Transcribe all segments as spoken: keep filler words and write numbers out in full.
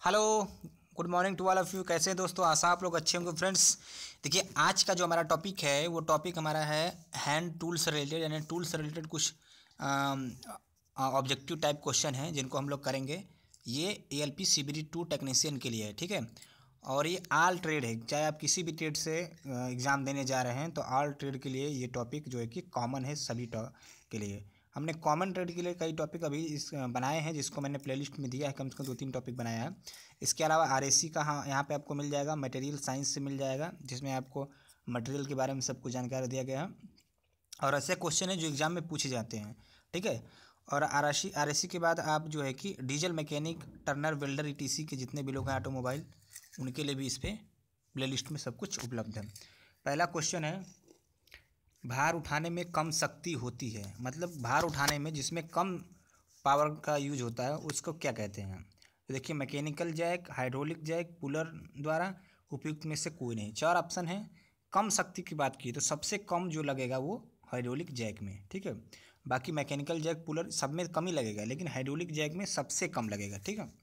Hello, good morning to all of you. कैसे हैं दोस्तों? आशा आप लोग अच्छे होंगे। फ्रेंड्स देखिए, आज का जो हमारा टॉपिक है वो टॉपिक हमारा है हैंड टूल्स से रिलेटेड, यानी टूल्स से रिलेटेड कुछ ऑब्जेक्टिव टाइप क्वेश्चन हैं जिनको हम लोग करेंगे। ये A L P C B D two technician के लिए है, ठीक है। और ये आल ट्रेड है, चाहे आप किसी भी ट्रेड से एग्ज़ाम देने जा रहे हैं तो आल ट्रेड के लिए ये टॉपिक जो है कि कॉमन है सभी के लिए। हमने कॉमन ट्रेड के लिए कई टॉपिक अभी इस बनाए हैं जिसको मैंने प्लेलिस्ट में दिया है, कम से कम दो तीन टॉपिक बनाया है। इसके अलावा आर ए सी का हाँ यहाँ पे आपको मिल जाएगा, मटेरियल साइंस से मिल जाएगा जिसमें आपको मटेरियल के बारे में सब कुछ जानकारी दिया गया है। और ऐसे क्वेश्चन है जो एग्ज़ाम में पूछे जाते हैं, ठीक है। और आर सी आर ए सी के बाद आप जो है कि diesel mechanic, turner, welder, E T C के जितने भी लोग हैं ऑटोमोबाइल, उनके लिए भी इस पर प्ले लिस्ट में सब कुछ उपलब्ध है। पहला क्वेश्चन है, भार उठाने में कम शक्ति होती है, मतलब भार उठाने में जिसमें कम पावर का यूज होता है उसको क्या कहते हैं? तो देखिए, mechanical jack, hydraulic jack, puller द्वारा उपयुक्त में से कोई नहीं। चार ऑप्शन है। कम शक्ति की बात की तो सबसे कम जो लगेगा वो हाइड्रोलिक जैक में, ठीक है। बाकी मैकेनिकल जैक, पुलर सब में कम ही लगेगा, लेकिन हाइड्रोलिक जैक में सबसे कम लगेगा, ठीक है।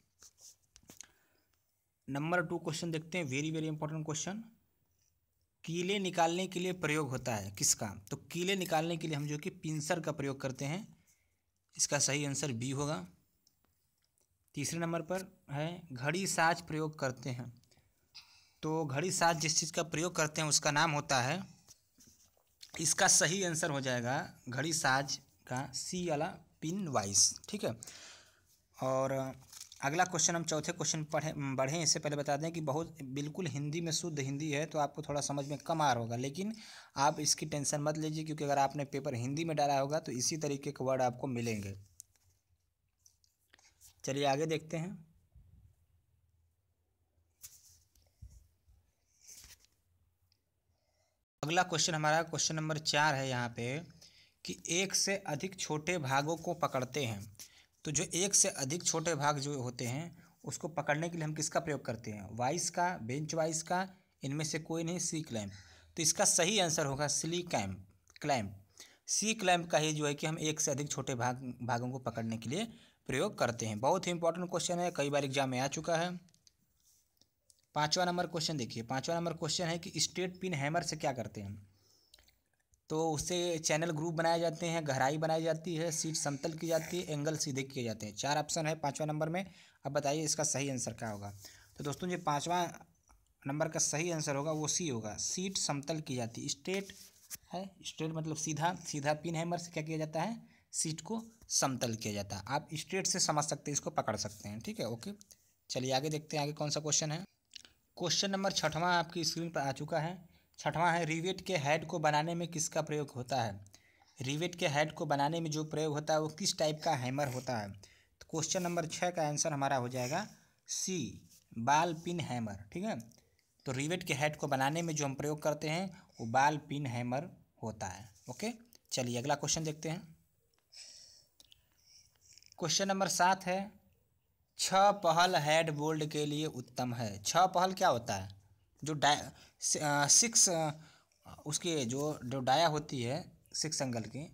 नंबर टू क्वेश्चन देखते हैं, वेरी वेरी इंपॉर्टेंट क्वेश्चन। कीले निकालने के लिए प्रयोग होता है किसका? तो कीले निकालने के लिए हम जो कि पिंसर का प्रयोग करते हैं। इसका सही आंसर बी होगा। तीसरे नंबर पर है, घड़ी साज प्रयोग करते हैं। तो घड़ी साज जिस चीज़ का प्रयोग करते हैं उसका नाम होता है, इसका सही आंसर हो जाएगा घड़ी साज का सी वाला पिन वाइस, ठीक है। और अगला क्वेश्चन हम चौथे क्वेश्चन पढ़े बढ़ें इससे पहले बता दें कि बहुत बिल्कुल हिंदी में शुद्ध हिंदी है तो आपको थोड़ा समझ में कम आ रहा होगा, लेकिन आप इसकी टेंशन मत लीजिए क्योंकि अगर आपने पेपर हिंदी में डाला होगा तो इसी तरीके के वर्ड आपको मिलेंगे। चलिए आगे देखते हैं। अगला क्वेश्चन हमारा क्वेश्चन नंबर चार है यहाँ पे कि एक से अधिक छोटे भागों को पकड़ते हैं। तो जो एक से अधिक छोटे भाग जो होते हैं उसको पकड़ने के लिए हम किसका प्रयोग करते हैं? वाइस का, बेंच वाइस का, इनमें से कोई नहीं, सी क्लैम्प। तो इसका सही आंसर होगा स्ली क्लैम्प क्लैम्प सी क्लैम्प का ही जो है कि हम एक से अधिक छोटे भाग भागों को पकड़ने के लिए प्रयोग करते हैं। बहुत ही इंपॉर्टेंट क्वेश्चन है, कई बार एग्जाम में आ चुका है। पाँचवा नंबर क्वेश्चन देखिए, पाँचवा नंबर क्वेश्चन है कि स्ट्रेट पिन हैमर से क्या करते हैं? तो उससे चैनल ग्रुप बनाए जाते हैं, गहराई बनाई जाती है, सीट समतल की जाती है, एंगल सीधे किए जाते हैं। चार ऑप्शन है पांचवा नंबर में। अब बताइए इसका सही आंसर क्या होगा? तो दोस्तों जो पांचवा नंबर का सही आंसर होगा वो सी होगा, सीट समतल की जाती है। स्ट्रेट है, स्ट्रेट मतलब सीधा, सीधा पिन हैमर से क्या किया जाता है? सीट को समतल किया जाता है। आप स्ट्रेट से समझ सकते हैं, इसको पकड़ सकते हैं, ठीक है, ओके। चलिए आगे देखते हैं, आगे कौन सा क्वेश्चन है। क्वेश्चन नंबर छठवां आपकी स्क्रीन पर आ चुका है। छठवां है, रिवेट के हेड को बनाने में किसका प्रयोग होता है? रिवेट के हेड को बनाने में जो प्रयोग होता है वो किस टाइप का हैमर होता है? तो क्वेश्चन नंबर छः का आंसर हमारा हो जाएगा सी, बाल पिन हैमर, ठीक है। तो रिवेट के हेड को बनाने में जो हम प्रयोग करते हैं वो बाल पिन हैमर होता है, ओके। चलिए अगला क्वेश्चन देखते हैं। क्वेश्चन नंबर सात है, छः पहल हेड बोल्ट के लिए उत्तम है। छः पहल क्या होता है? जो डाया सिक्स उसके जो जो डाया होती है सिक्स एंगल की,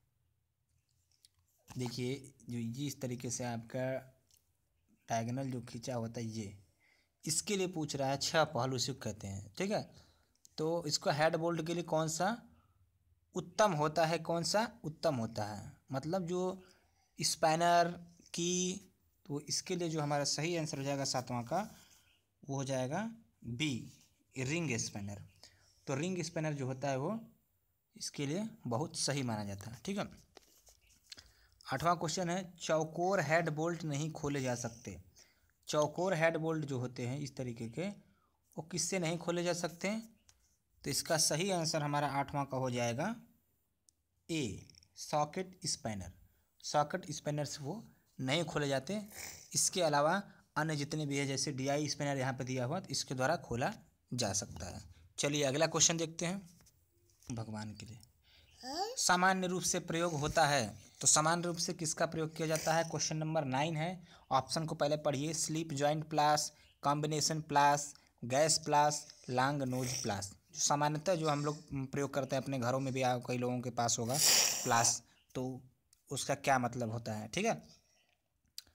देखिए जो ये इस तरीके से आपका डायगोनल जो खींचा होता है ये, इसके लिए पूछ रहा है। छः पहल उसी को कहते हैं, ठीक है। तो इसको हेड बोल्ट के लिए कौन सा उत्तम होता है? कौन सा उत्तम होता है मतलब जो स्पैनर की, तो इसके लिए जो हमारा सही आंसर हो जाएगा सातवां का वो हो जाएगा बी, रिंग स्पैनर। तो रिंग स्पैनर जो होता है वो इसके लिए बहुत सही माना जाता है, ठीक है। आठवां क्वेश्चन है, चौकोर हेड बोल्ट नहीं खोले जा सकते। चौकोर हेड बोल्ट जो होते हैं इस तरीके के, वो किससे नहीं खोले जा सकते? तो इसका सही आंसर हमारा आठवां का हो जाएगा A, socket spanner. Socket spanner से वो नहीं खोले जाते। इसके अलावा अन्य जितने भी है जैसे डी आई स्पैनर यहाँ पे दिया हुआ तो इसके द्वारा खोला जा सकता है। चलिए अगला क्वेश्चन देखते हैं। भगवान के लिए सामान्य रूप से प्रयोग होता है, तो सामान्य रूप से किसका प्रयोग किया जाता है? क्वेश्चन नंबर नाइन है। ऑप्शन को पहले पढ़िए, slip joint pliers, combination pliers, gas pliers, long nose pliers. जो सामान्यतः जो हम लोग प्रयोग करते हैं अपने घरों में भी, आप कई लोगों के पास होगा प्लास, तो उसका क्या मतलब होता है, ठीक है।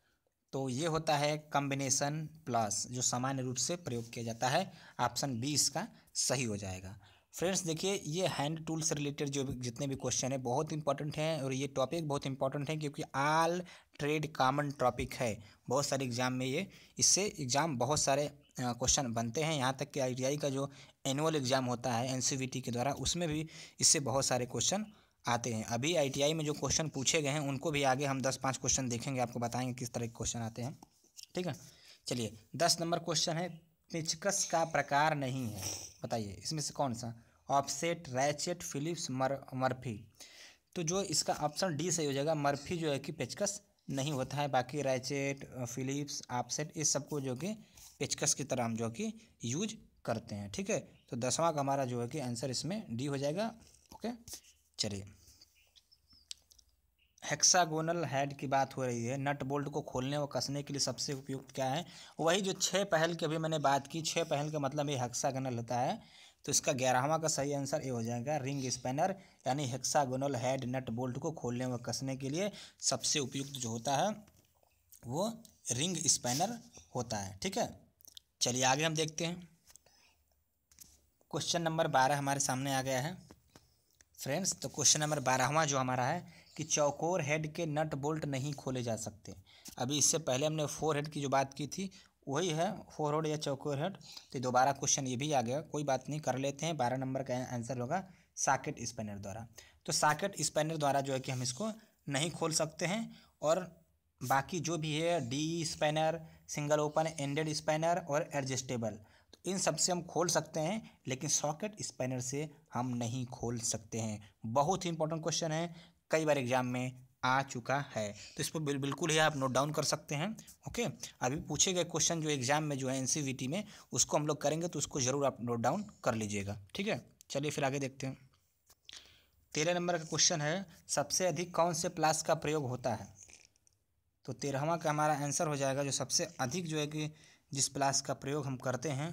तो ये होता है कॉम्बिनेशन प्लस, जो सामान्य रूप से प्रयोग किया जाता है। ऑप्शन बी इसका सही हो जाएगा। फ्रेंड्स देखिए, ये हैंड टूल से रिलेटेड जो जितने भी क्वेश्चन है बहुत इंपॉर्टेंट हैं, और ये टॉपिक बहुत इंपॉर्टेंट है क्योंकि ऑल ट्रेड कॉमन टॉपिक है। बहुत सारे एग्जाम में ये इससे एग्ज़ाम बहुत सारे क्वेश्चन बनते हैं। यहाँ तक कि आई टी आई का जो एनुअल एग्ज़ाम होता है एन सी वी टी के द्वारा, उसमें भी इससे बहुत सारे क्वेश्चन आते हैं। अभी आई टी आई में जो क्वेश्चन पूछे गए हैं उनको भी आगे हम दस पाँच क्वेश्चन देखेंगे, आपको बताएंगे किस तरह के क्वेश्चन आते हैं। ठीक है, चलिए दस नंबर क्वेश्चन है, पेचकस का प्रकार नहीं है, बताइए इसमें से कौन सा? ऑफसेट, रैचेट, फिलिप्स, मर मर्फी। तो जो इसका ऑप्शन डी सही हो जाएगा। मर्फी जो है कि पेचकस नहीं होता है, बाकी रैचेट, फिलिप्स, ऑफसेट इस सबको जो कि पेचकस की तरह हम जो कि यूज करते हैं। ठीक है, तो दसवां का हमारा जो है कि आंसर इसमें डी हो जाएगा। ओके, चलिए हेक्सागोनल हेड की बात हो रही है। नट बोल्ट को खोलने व कसने के लिए सबसे उपयुक्त क्या है? वही जो छः पहल की अभी मैंने बात की, छः पहल का मतलब ये हेक्सागोनल होता है। तो इसका ग्यारहवां का सही आंसर ये हो जाएगा रिंग स्पैनर, यानी हेक्सागोनल हेड नट बोल्ट को खोलने व कसने के लिए सबसे उपयुक्त जो होता है वो रिंग स्पैनर होता है। ठीक है, चलिए आगे हम देखते हैं। क्वेश्चन नंबर बारह हमारे सामने आ गया है फ्रेंड्स। तो क्वेश्चन नंबर बारहवां जो हमारा है कि चौकोर हेड के नट बोल्ट नहीं खोले जा सकते। अभी इससे पहले हमने फोर हेड की जो बात की थी वही है, फोर हेड या चौकोर हेड। तो दोबारा क्वेश्चन ये भी आ गया, कोई बात नहीं, कर लेते हैं। बारह नंबर का आंसर होगा सॉकेट स्पैनर द्वारा। तो सॉकेट स्पैनर द्वारा जो है कि हम इसको नहीं खोल सकते हैं। और बाकी जो भी है D spanner, single open ended spanner और एडजस्टेबल, तो इन सब से हम खोल सकते हैं, लेकिन सॉकेट स्पैनर से हम नहीं खोल सकते हैं। बहुत ही इंपॉर्टेंट क्वेश्चन है, कई बार एग्जाम में आ चुका है, तो इस पर बिल, बिल्कुल ही आप नोट डाउन कर सकते हैं। ओके, अभी पूछे गए क्वेश्चन जो एग्जाम में जो है एन सी वी टी में, उसको हम लोग करेंगे, तो उसको ज़रूर आप नोट डाउन कर लीजिएगा। ठीक है, चलिए फिर आगे देखते हैं। तेरह नंबर का क्वेश्चन है, सबसे अधिक कौन से प्लास का प्रयोग होता है? तो तेरहवां का हमारा आंसर हो जाएगा, जो सबसे अधिक जो है कि जिस प्लास का प्रयोग हम करते हैं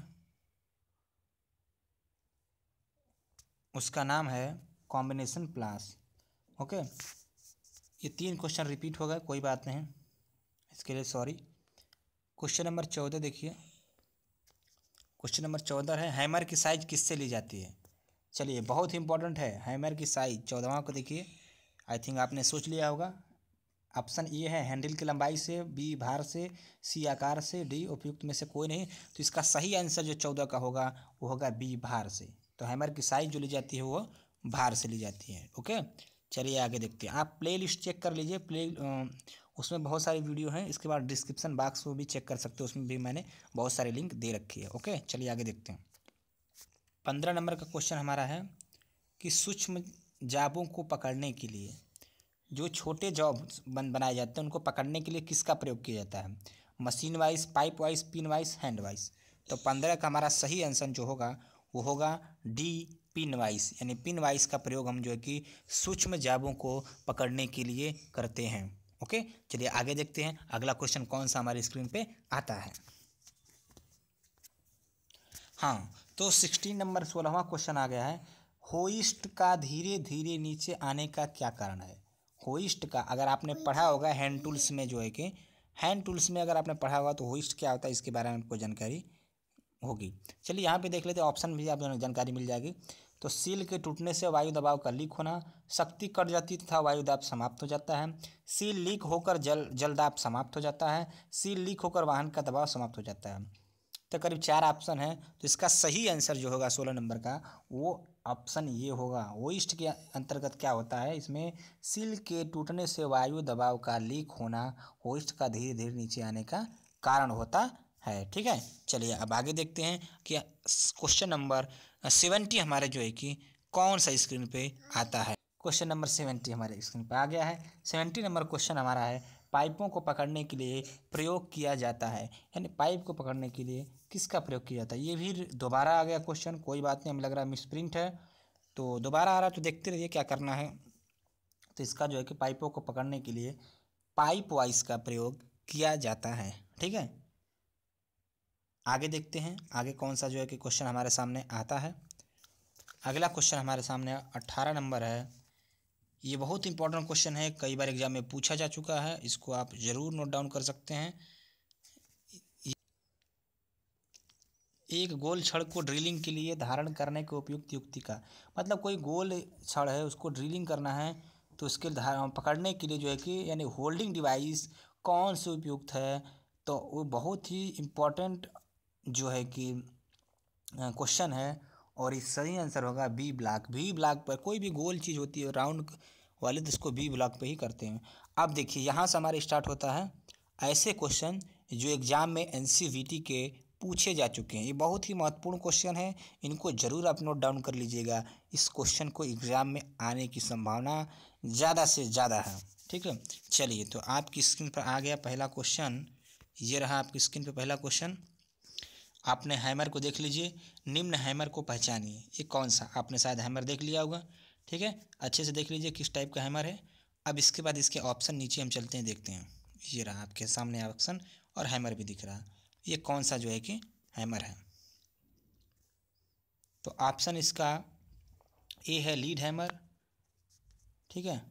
उसका नाम है कॉम्बिनेशन प्लास। ओके, ये तीन क्वेश्चन रिपीट हो गए, कोई बात नहीं, इसके लिए सॉरी। क्वेश्चन नंबर चौदह देखिए, क्वेश्चन नंबर चौदह है, हैमर की साइज किससे ली जाती है? चलिए बहुत ही इंपॉर्टेंट है हैमर की साइज। चौदहवां को देखिए, आई थिंक आपने सोच लिया होगा। ऑप्शन ए है हैंडल की लंबाई से, बी भार से, सी आकार से, डी उपयुक्त में से कोई नहीं। तो इसका सही आंसर जो चौदह का होगा वो होगा बी भार से। तो हैमर की साइज जो ली जाती है वो भार से ली जाती है। ओके, चलिए आगे देखते हैं। आप प्ले लिस्ट चेक कर लीजिए, प्ले उसमें बहुत सारी वीडियो हैं। इसके बाद डिस्क्रिप्शन बॉक्स को भी चेक कर सकते हो, उसमें भी मैंने बहुत सारी लिंक दे रखी है। ओके, चलिए आगे देखते हैं। पंद्रह नंबर का क्वेश्चन हमारा है कि सूक्ष्म जाबों को पकड़ने के लिए जो छोटे जॉब बन बनाए जाते हैं उनको पकड़ने के लिए किसका प्रयोग किया जाता है? Machine vice, pipe vice, pin vice, hand vice. तो पंद्रह का हमारा सही आंसर जो होगा वो होगा डी पिन वाइज, यानी पिन वाइज का प्रयोग हम जो है कि सूक्ष्म जाबों को पकड़ने के लिए करते हैं। ओके, चलिए आगे देखते हैं अगला क्वेश्चन कौन सा हमारी स्क्रीन पे आता है। हाँ, तो सिक्सटीन नंबर सोलहवां क्वेश्चन आ गया है, होइस्ट का धीरे धीरे नीचे आने का क्या कारण है? होइस्ट का अगर आपने पढ़ा होगा हैंड टूल्स में जो है कि हैंड टूल्स में अगर आपने पढ़ा होगा तो होइस्ट क्या होता है इसके बारे में आपको जानकारी होगी। चलिए यहाँ पे देख लेते हैं, ऑप्शन भी आपको जानकारी मिल जाएगी। तो सील के टूटने से वायु दबाव का लीक होना, शक्ति कट जाती तथा वायु दाब समाप्त हो जाता है, सील लीक होकर जल जल दाब समाप्त हो जाता है, सील लीक होकर वाहन का दबाव समाप्त हो जाता है। तो करीब चार ऑप्शन है, तो इसका सही आंसर जो होगा सोलह नंबर का वो ऑप्शन ये होगा। होइस्ट के अंतर्गत क्या होता है, इसमें सील के टूटने से वायु दबाव का लीक होना होइस्ट का धीरे धीरे नीचे आने का कारण होता है। ठीक है, चलिए अब आगे देखते हैं कि क्वेश्चन नंबर सेवेंटी हमारे जो है कि कौन सा स्क्रीन पे आता है। क्वेश्चन नंबर सेवेंटी हमारे स्क्रीन पे आ गया है। सेवेंटी नंबर क्वेश्चन हमारा है, पाइपों को पकड़ने के लिए प्रयोग किया जाता है, यानी पाइप को पकड़ने के लिए किसका प्रयोग किया जाता है? ये भी दोबारा आ गया क्वेश्चन, कोई बात नहीं, हमें लग रहा है मिसप्रिंट है, तो दोबारा आ रहा है, तो देखते रहिए क्या करना है। तो इसका जो है कि पाइपों को पकड़ने के लिए पाइप वाइज का प्रयोग किया जाता है। ठीक है, आगे देखते हैं आगे कौन सा जो है कि क्वेश्चन हमारे सामने आता है। अगला क्वेश्चन हमारे सामने अट्ठारह नंबर है, ये बहुत इंपॉर्टेंट क्वेश्चन है, कई बार एग्जाम में पूछा जा चुका है, इसको आप ज़रूर नोट डाउन कर सकते हैं। एक गोल छड़ को ड्रिलिंग के लिए धारण करने के उपयुक्त युक्ति का मतलब, कोई गोल छड़ है उसको ड्रिलिंग करना है तो उसके धारण पकड़ने के लिए जो है कि यानी होल्डिंग डिवाइस कौन से उपयुक्त है, तो वो बहुत ही इम्पोर्टेंट जो है कि क्वेश्चन है। और इस सही आंसर होगा बी ब्लॉक। बी ब्लॉक पर कोई भी गोल चीज़ होती है राउंड वाले तो इसको बी ब्लॉक पे ही करते हैं। अब देखिए यहाँ से हमारे स्टार्ट होता है ऐसे क्वेश्चन जो एग्ज़ाम में एनसीईआरटी के पूछे जा चुके हैं। ये बहुत ही महत्वपूर्ण क्वेश्चन है, इनको ज़रूर आप नोट डाउन कर लीजिएगा। इस क्वेश्चन को एग्ज़ाम में आने की संभावना ज़्यादा से ज़्यादा है। ठीक है, चलिए तो आपकी स्क्रीन पर आ गया पहला क्वेश्चन। ये रहा आपकी स्क्रीन पर पहला क्वेश्चन। आपने हैमर को देख लीजिए, निम्न हैमर को पहचानिए। ये कौन सा, आपने शायद हैमर देख लिया होगा। ठीक है, अच्छे से देख लीजिए किस टाइप का हैमर है। अब इसके बाद इसके ऑप्शन नीचे हम चलते हैं, देखते हैं। ये रहा आपके सामने ऑप्शन और हैमर भी दिख रहा है। ये कौन सा जो है कि हैमर है, तो ऑप्शन इसका ए है लीड हैमर। ठीक है,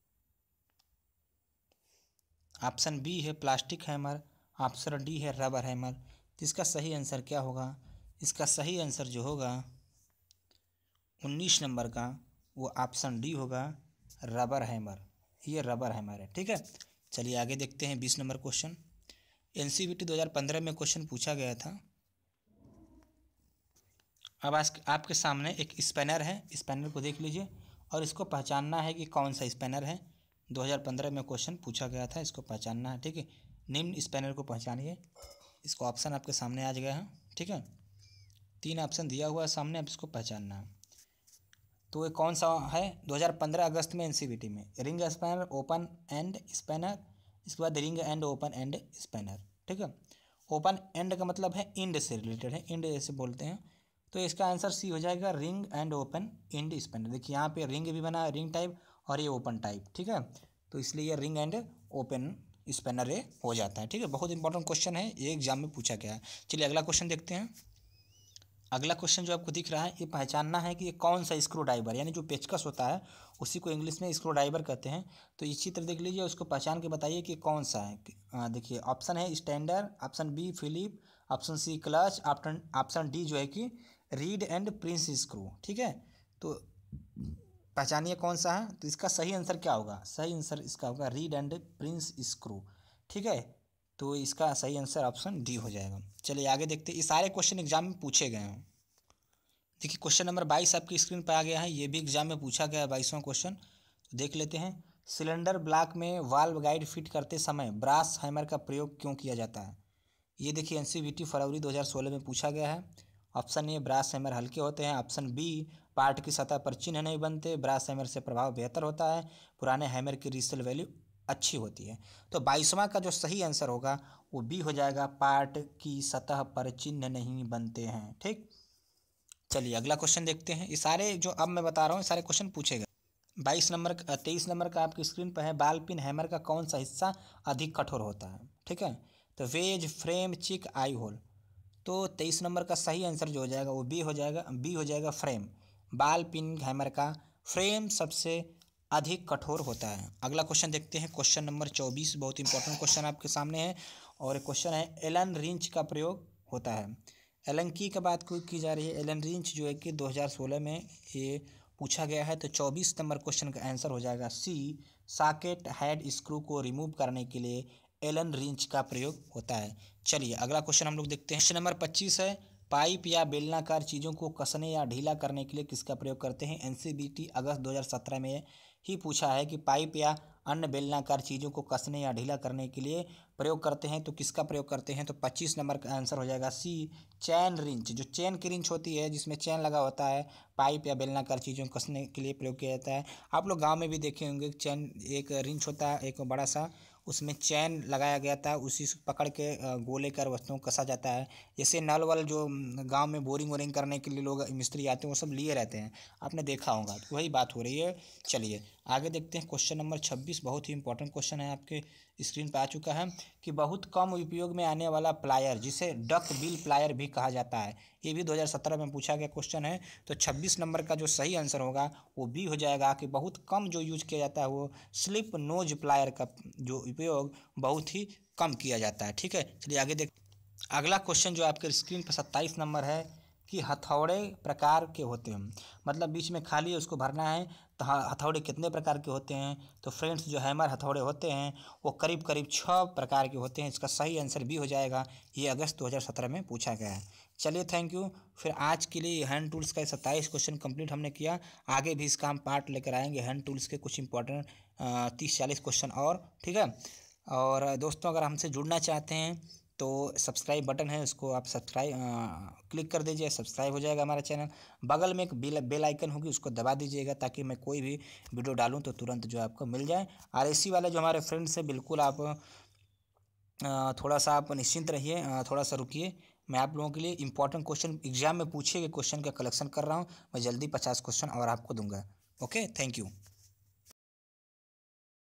ऑप्शन बी है प्लास्टिक हैमर, ऑप्शन डी है रबर हैमर। तो इसका सही आंसर क्या होगा, इसका सही आंसर जो होगा उन्नीस नंबर का वो ऑप्शन डी होगा, रबर हैमर। ये रबर हैमर है। ठीक है, चलिए आगे देखते हैं बीस नंबर क्वेश्चन। एनसीईआरटी दो हज़ार पंद्रह में क्वेश्चन पूछा गया था। अब आज आपके सामने एक स्पैनर है, स्पैनर को देख लीजिए और इसको पहचानना है कि कौन सा स्पैनर है। दो हज़ार पंद्रह में क्वेश्चन पूछा गया था, इसको पहचानना है। ठीक है, निम्न स्पैनर को पहचानिए। इसको ऑप्शन आपके सामने आ गया है। ठीक है, तीन ऑप्शन दिया हुआ है सामने, अब इसको पहचानना है। तो ये कौन सा है, दो हज़ार पंद्रह अगस्त में एनसीईआरटी में ring spanner, open end spanner, इसके बाद ring end open end spanner. ठीक है, ओपन एंड का मतलब है इंड से रिलेटेड है, इंड जैसे बोलते हैं। तो इसका आंसर सी हो जाएगा, ring end open end spanner. देखिए यहाँ पे रिंग भी बना है, रिंग टाइप, और ये ओपन टाइप। ठीक है, तो इसलिए ये रिंग एंड ओपन स्पैनर ये हो जाता है। ठीक है, बहुत इंपॉर्टेंट क्वेश्चन है, ये एग्जाम में पूछा गया है। चलिए अगला क्वेश्चन देखते हैं। अगला क्वेश्चन जो आपको दिख रहा है, ये पहचानना है कि ये कौन सा स्क्रू ड्राइवर, यानी जो पेचकस होता है उसी को इंग्लिश में स्क्रू ड्राइवर कहते हैं। तो ये चित्र देख लीजिए, उसको पहचान के बताइए कि कौन सा है। देखिए ऑप्शन है standard, option B Philip, option C clutch, option option D जो है कि रीड एंड प्रिंस स्क्रू। ठीक है, तो पहचानिए कौन सा है। तो इसका सही आंसर क्या होगा, सही आंसर इसका होगा रीड एंड प्रिंस स्क्रू। ठीक है, तो इसका सही आंसर ऑप्शन डी हो जाएगा। चलिए आगे देखते हैं, ये सारे क्वेश्चन एग्जाम में पूछे गए हैं। देखिए क्वेश्चन नंबर बाईस आपकी स्क्रीन पर आ गया है, ये भी एग्जाम में पूछा गया है, बाईसवां क्वेश्चन। तो देख लेते हैं। सिलेंडर ब्लॉक में वाल्व गाइड फिट करते समय ब्रास हैमर का प्रयोग क्यों किया जाता है। ये देखिए एनसीईआरटी फरवरी दो हज़ार सोलह में पूछा गया है। ऑप्शन ए ब्रास हैमर हल्के होते हैं, ऑप्शन बी पार्ट की सतह पर चिन्ह नहीं बनते, ब्रास हैमर से प्रभाव बेहतर होता है, पुराने हैमर की रीसेल वैल्यू अच्छी होती है। तो बाईसवां का जो सही आंसर होगा वो बी हो जाएगा, पार्ट की सतह पर चिन्ह नहीं बनते हैं। ठीक, चलिए अगला क्वेश्चन देखते हैं। ये सारे जो अब मैं बता रहा हूँ सारे क्वेश्चन पूछे गए। बाईस नंबर तेईस नंबर का आपकी स्क्रीन पर है, बाल पिन हैमर का कौन सा हिस्सा अधिक कठोर होता है। ठीक है, तो वेज, फ्रेम, चिक, आई होल। तो तेईस नंबर का सही आंसर जो हो जाएगा वो बी हो जाएगा, बी हो जाएगा फ्रेम। बाल पिन हैमर का फ्रेम सबसे अधिक कठोर होता है। अगला क्वेश्चन देखते हैं, क्वेश्चन नंबर चौबीस, बहुत इंपॉर्टेंट क्वेश्चन आपके सामने है। और क्वेश्चन है एलन रिंच का प्रयोग होता है। एलन की का बात की जा रही है, एलन रिंच जो है कि दो हज़ार सोलह में ये पूछा गया है। तो चौबीस नंबर क्वेश्चन का आंसर हो जाएगा सी, सॉकेट हेड स्क्रू को रिमूव करने के लिए एलन रिंच का प्रयोग होता है। चलिए अगला क्वेश्चन हम लोग देखते हैं। क्वेश्चन नंबर पच्चीस है, पाइप या बेलनाकार चीज़ों को कसने या ढीला करने के लिए किसका प्रयोग करते हैं। एनसीईआरटी अगस्त दो हज़ार सत्रह में ही पूछा है कि पाइप या अन्य बेलनाकार चीज़ों को कसने या ढीला करने के लिए प्रयोग करते हैं, तो किसका प्रयोग करते हैं। तो पच्चीस नंबर का आंसर हो जाएगा सी, चैन रिंच। जो चैन की रिंच होती है जिसमें चैन लगा होता है, पाइप या बेलनाकार चीज़ों को कसने के लिए प्रयोग किया जाता है। आप लोग गाँव में भी देखे होंगे, चैन एक रिंच होता है एक बड़ा सा, उसमें चैन लगाया गया था, उसी से पकड़ के गोले कर वस्तुओं को कसा जाता है। जैसे नल वल जो गांव में बोरिंग वोरिंग करने के लिए लोग मिस्त्री आते हैं वो सब लिए रहते हैं, आपने देखा होगा, तो वही बात हो रही है। चलिए आगे देखते हैं, क्वेश्चन नंबर छब्बीस बहुत ही इंपॉर्टेंट क्वेश्चन है आपके स्क्रीन पर आ चुका है कि बहुत कम उपयोग में आने वाला प्लायर जिसे डक बिल प्लायर भी कहा जाता है। ये भी दो हज़ार सत्रह में पूछा गया क्वेश्चन है। तो छब्बीस नंबर का जो सही आंसर होगा वो बी हो जाएगा कि बहुत कम जो यूज किया जाता है वो स्लिप नोज प्लायर का जो उपयोग बहुत ही कम किया जाता है। ठीक है, चलिए आगे देख। अगला क्वेश्चन जो आपके स्क्रीन पर सत्ताईस नंबर है कि हथौड़े प्रकार के होते हैं, मतलब बीच में खाली है उसको भरना है। तो हथौड़े कितने प्रकार के होते हैं? तो फ्रेंड्स जो हैमर हथौड़े होते हैं वो करीब करीब छः प्रकार के होते हैं। इसका सही आंसर भी हो जाएगा। ये अगस्त दो हज़ार सत्रह में पूछा गया है। चलिए थैंक यू। फिर आज के लिए हैंड टूल्स का सत्ताईस क्वेश्चन कंप्लीट हमने किया। आगे भी इसका हम पार्ट लेकर आएंगे हैंड टूल्स के कुछ इंपॉर्टेंट तीस चालीस क्वेश्चन और। ठीक है, और दोस्तों अगर हमसे जुड़ना चाहते हैं तो सब्सक्राइब बटन है, उसको आप सब्सक्राइब क्लिक कर दीजिए, सब्सक्राइब हो जाएगा हमारा चैनल। बगल में एक बेल बेल आइकन होगी, उसको दबा दीजिएगा ताकि मैं कोई भी वीडियो डालूं तो तुरंत जो आपको मिल जाए। और इसी वाले जो हमारे फ्रेंड्स हैं बिल्कुल आप थोड़ा सा आप निश्चिंत रहिए, थोड़ा सा रुकिए। मैं आप लोगों के लिए इंपॉर्टेंट क्वेश्चन एग्जाम में पूछे गए क्वेश्चन का कलेक्शन कर रहा हूँ। मैं जल्दी पचास क्वेश्चन और आपको दूंगा। Okay, thank you.